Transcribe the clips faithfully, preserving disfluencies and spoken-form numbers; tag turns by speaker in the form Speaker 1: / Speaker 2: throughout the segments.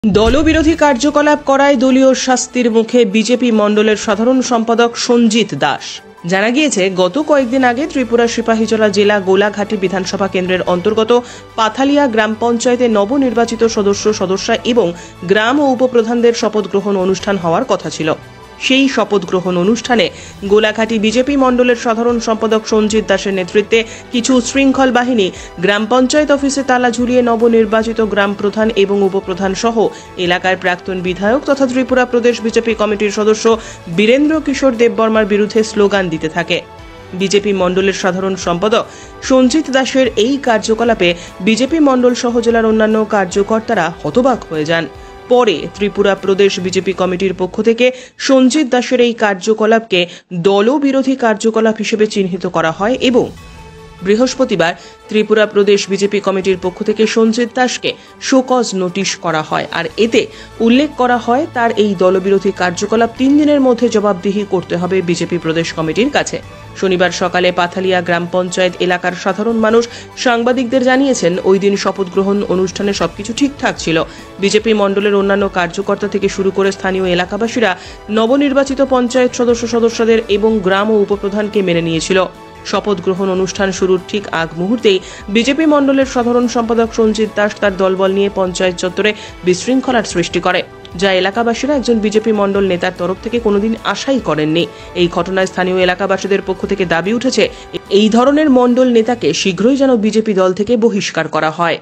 Speaker 1: দলবিরোধী কার্যকলাপ করায় দলীয় শাস্তির মুখে বিজেপি মণ্ডলের সাধারণ সম্পাদক সঞ্জিত দাস। জানা গিয়েছে, গত কয়েকদিন আগে ত্রিপুরা সিপাহীজলা জেলা গোলাঘাটি বিধানসভা কেন্দ্রের অন্তর্গত পাথালিয়া গ্রাম পঞ্চায়েতে নবনির্বাচিত সদস্য সদস্যা এবং গ্রাম ও উপপ্রধানদের শপথ গ্রহণ অনুষ্ঠান হওয়ার কথা ছিল। সেই শপথ গ্রহণ অনুষ্ঠানে গোলাঘাটি বিজেপি মণ্ডলের সাধারণ সম্পাদক সঞ্জিত দাসের নেতৃত্বে কিছু উচ্ছৃঙ্খল বাহিনী গ্রাম পঞ্চায়েত অফিসে তালা ঝুলিয়ে নবনির্বাচিত গ্রাম প্রধান এবং উপপ্রধান সহ এলাকার প্রাক্তন বিধায়ক তথা ত্রিপুরা প্রদেশ বিজেপি কমিটির সদস্য বীরেন্দ্র কিশোর দেববর্মার বিরুদ্ধে স্লোগান দিতে থাকে। বিজেপি মণ্ডলের সাধারণ সম্পাদক সঞ্জিত দাসের এই কার্যকলাপে বিজেপি মণ্ডল সহ জেলার অন্যান্য কার্যকর্তারা হতবাক হয়ে যান। পরে ত্রিপুরা প্রদেশ বিজেপি কমিটির পক্ষ থেকে সঞ্জিত দাসের এই কার্যকলাপকে দলবিরোধী কার্যকলাপ হিসেবে চিহ্নিত করা হয় এবং বৃহস্পতিবার ত্রিপুরা প্রদেশ বিজেপি কমিটির পক্ষ থেকে সঞ্জিত দাসকে শোকজ নোটিশ করা হয়। আর এতে উল্লেখ করা হয়, তার এই দলবিরোধী কার্যকলাপ তিন দিনের মধ্যে জবাবদিহি করতে হবে বিজেপি প্রদেশ কমিটির কাছে। শনিবার সকালে পাথালিয়া গ্রাম পঞ্চায়েত এলাকার সাধারণ মানুষ সাংবাদিকদের জানিয়েছেন, ওই দিন শপথ গ্রহণ অনুষ্ঠানে সবকিছু ঠিকঠাক ছিল। বিজেপি মণ্ডলের অন্যান্য কার্যকর্তা থেকে শুরু করে স্থানীয় এলাকাবাসীরা নবনির্বাচিত পঞ্চায়েত সদস্য সদস্যদের এবং গ্রাম ও উপপ্রধানকে মেনে নিয়েছিল। শপথ গ্রহণ অনুষ্ঠান শুরুর ঠিক আগ মুহূর্তেই বিজেপি মণ্ডলের সাধারণ সম্পাদক সঞ্জিত দাস তার দলবল নিয়ে পঞ্চায়েত চত্বরে বিশৃঙ্খলার সৃষ্টি করে, যা এলাকাবাসীরা একজন বিজেপি মণ্ডল নেতার তরফ থেকে কোনোদিন আশাই করেননি। এই ঘটনায় স্থানীয় এলাকাবাসীদের পক্ষ থেকে দাবি উঠেছে, এই ধরনের মণ্ডল নেতাকে শীঘ্রই যেন বিজেপি দল থেকে বহিষ্কার করা হয়।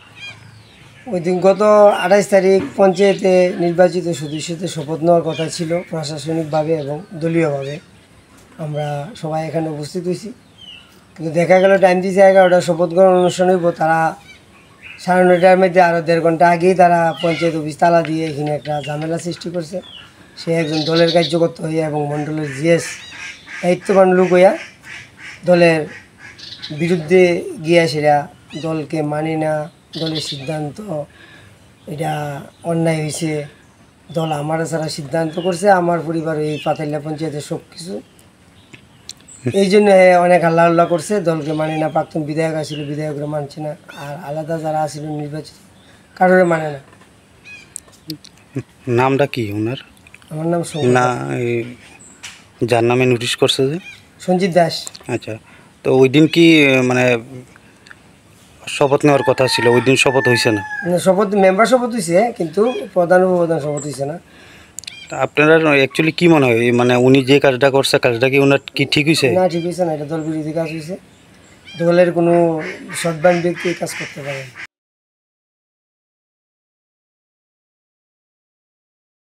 Speaker 2: ওই দিন গত আঠাইশ তারিখ পঞ্চায়েতে নির্বাচিত সদস্যদের শপথ নেওয়ার কথা ছিল প্রশাসনিকভাবে এবং দলীয়ভাবে। আমরা সবাই এখানে উপস্থিত হয়েছি, কিন্তু দেখা গেল টাইম দিয়েছে এগারোটা, শপথ গ্রহণ অনুষ্ঠান হইব। তারা সাড়ে নয়টার মধ্যে আরও দেড় ঘন্টা আগেই তারা পঞ্চায়েত অফিস তালা দিয়ে এখানে একটা ঝামেলা সৃষ্টি করছে। সে একজন দলের কার্যকর্তা হইয়া এবং মণ্ডলের জিএস দায়িত্ববান লোক হইয়া দলের বিরুদ্ধে গিয়া সেটা দলকে মানি না, দলের সিদ্ধান্ত এটা অন্যায় হয়েছে, দল আমার ছাড়া সিদ্ধান্ত করছে, আমার পরিবার এই পাতালিয়া পঞ্চায়েতের সব কিছু, এই জন্য অনেক হাল্লা হাল্লা করছে। দলকে মানে না, প্রাক্তন বিধায়ক আসছিল বিধায়করা মানছে না, আর আলাদা যারা আসছিল নির্বাচিত কারোরে মানে না।
Speaker 3: নামটা কি ওনার?
Speaker 2: আমার নাম
Speaker 3: না, যার নামে নোটিশ করছে যে
Speaker 2: সঞ্জিত দাস।
Speaker 3: আচ্ছা, তো ওই দিন কি মানে শপথ নেওয়ার কথা ছিল? ওই দিন শপথ হয়েছে না?
Speaker 2: শপথ মেম্বার শপথ হয়েছে, কিন্তু প্রধান উপপ্রধান শপথ হয়েছে না।
Speaker 3: আপনারা অ্যাকচুয়ালি কি মনে হয়, মানে উনি যে কাজটা করছে কাজটা কি ওনার কি ঠিক হয়েছে?
Speaker 2: না, ঠিক হয়েছে না, এটা দল বিরোধী কাজ হয়েছে। দলের কোনো সদ্বান ব্যক্তি কাজ করতে পারে।